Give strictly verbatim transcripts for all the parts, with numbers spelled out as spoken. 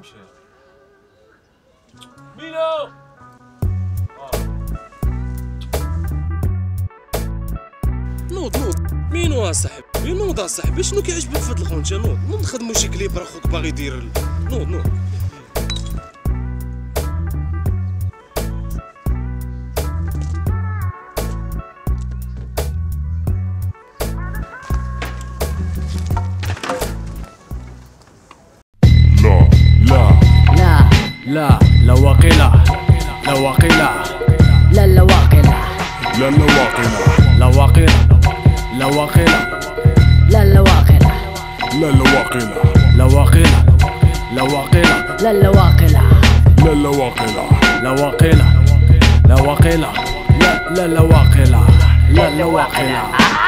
مشى ميلو. نوض نوض مينو اصاحبي نوض اصاحبي شنو كيعجبك في هاد الغونجه؟ نوض نوض نخدمو شي كليب راه خوك باغي يدير. نوض نوض لا لا واقيلا لا واقيلا لا لا واقيلا لا لا واقيلا لا واقيلا لا واقيلا لا لا واقيلا لا لا واقيلا لا واقيلا لا واقيلا لا لا واقيلا لا لا واقيلا لا واقيلا لا واقيلا لا لا لا واقيلا لا لا واقيلا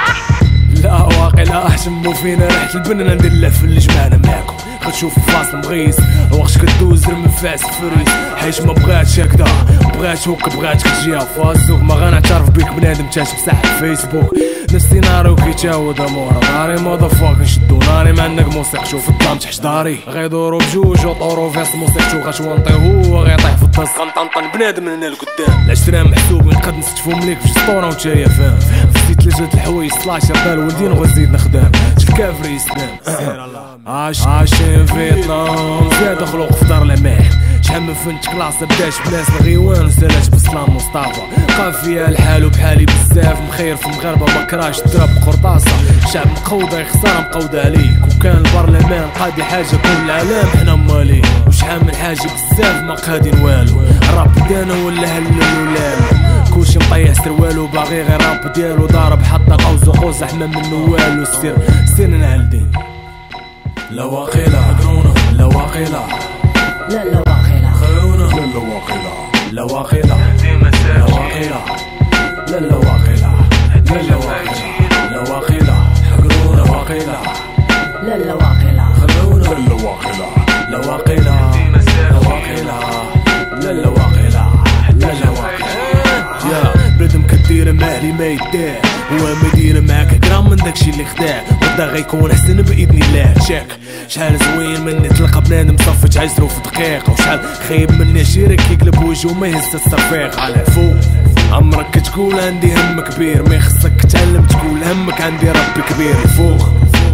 لا واقيلا شمو فينا ريحة البنانة ندير اللف اللي جمعنا معاكم كتشوف فاصل مغيس وقت كدوز رم فاس فريس حيت ما بغاتش هكدا بغات هوك بغاتك تجيها فاسوق ما غنعترف بيك بنادم تاش بصح فيسبوك نفس سيناريو كيتعاود امورا داري ماذا فاك نشدو ناري ما عندك موسيقى شوف الظلام تحت داري غيدورو بجوج وطورو فيس موسيقتو غتوانطي هو غيطيح في الدس غنطنطن بنادم من هنا لقدام العشرة محسوب نقد نستفو مليك في سطورة وتايا فاهم فزيت ثلاثة الحوايج سلاشر دار ولدين وغنزيد نخدم شفت كافر يسلم عاش عايشين فيتنام زاد خلوق في دار العمال شحال من فنت كلاس بداش بلاص الغيوان سالات بسلام مصطفى قافية الحال وبحالي بزاف مخير في المغاربة مكراش ضرب قرطاسة شعب مقودة خسارة مقودة عليك وكان البرلمان قادي حاجة كل العالم حنا مالي وشحال من حاجة بزاف ما قادين والو الراب دانا ولا هلل ولالو كلشي مطيح سروالو باغي غير راب ديالو ضارب حتى قوز وقوز حمام منو والو سير سير نعلدين لا واقيلا لا واقيلا لا لا واقيلا خيونا لا لا واقيلا لا واقيلا لا واقيلا لا لا واقيلا لا لا واقيلا لا واقيلا حقرونا واقيلا لا لا واقيلا خلونا لا لا واقيلا لا واقيلا لا واقيلا لا لا واقيلا لا لا واقيلا يا بنادم كدير مالي ما يدار هو ما دير معاك كرام من داكشي اللي خداع غدا غيكون احسن باذن الله تشاك شحال زوين مني تلقى بنادم صفى تعزرو في دقيقه وشحال خايب مني شيرك كيقلب وجهو ما يهز الصفيق على فوق عمرك تقول عندي هم كبير ما خصك تعلم تقول همك عندي ربي كبير الفوق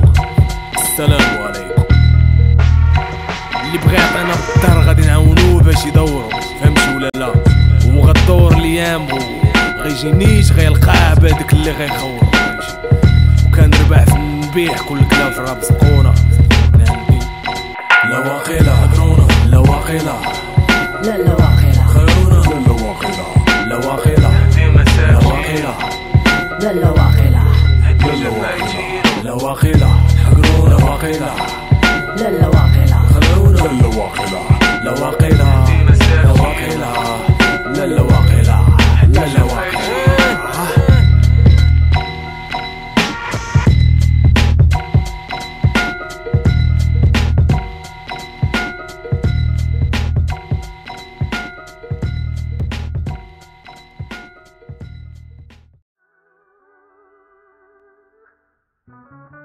السلام عليكم اللي بغى يعطينا بالدار غادي نعاونوه باش يدورو فهمتي ولا لا وغدور الايام غيجينيش غيلقاه بهداك اللي غيخور وكنربح في النبيح كل كلام في الراب سقونا لا واقيلا هدرونا لا واقيلا لا لا واقيلا خيرونا لا لا واقيلا لا واقيلا لا واقيلا لا لا واقيلا لا واقيلا حقرونا واقيلا لا لا واقيلا خلونا لا واقيلا لا واقيلا لا واقيلا لا لا واقيلا لا لا واقيلا Thank you.